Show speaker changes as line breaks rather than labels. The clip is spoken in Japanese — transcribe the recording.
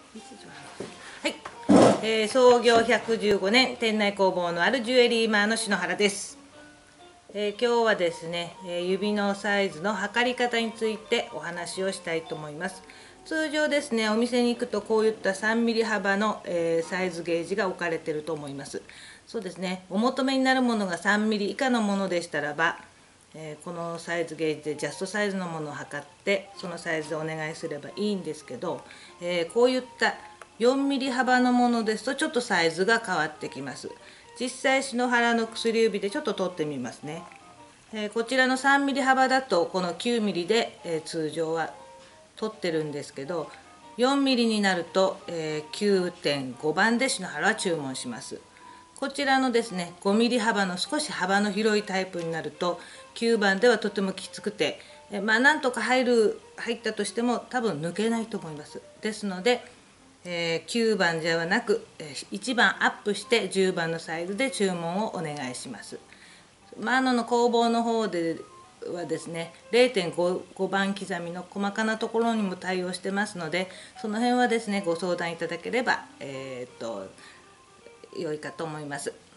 はい、創業115年店内工房のあるジュエリーマーの篠原です。今日はですね、指のサイズの測り方についてお話をしたいと思います。通常ですね、お店に行くとこういった3ミリ幅の、サイズゲージが置かれていると思います。そうですね、お求めになるものが3ミリ以下のものでしたらば、このサイズゲージでジャストサイズのものを測ってそのサイズでお願いすればいいんですけど、こういった4ミリ幅のものですとちょっとサイズが変わってきます。実際篠原の薬指でちょっと取ってみますね。こちらの3ミリ幅だとこの9ミリで、通常は取ってるんですけど、4ミリになると、9.5 番で篠原は注文します。こちらのですね5ミリ幅の少し幅の広いタイプになると9番ではとてもきつくて、なんとか入ったとしても多分抜けないと思います。ですので、9番ではなく1番アップして10番のサイズで注文をお願いします。の工房の方ではですね 0.5 番刻みの細かなところにも対応してますので、その辺はですねご相談いただければ良いかと思います。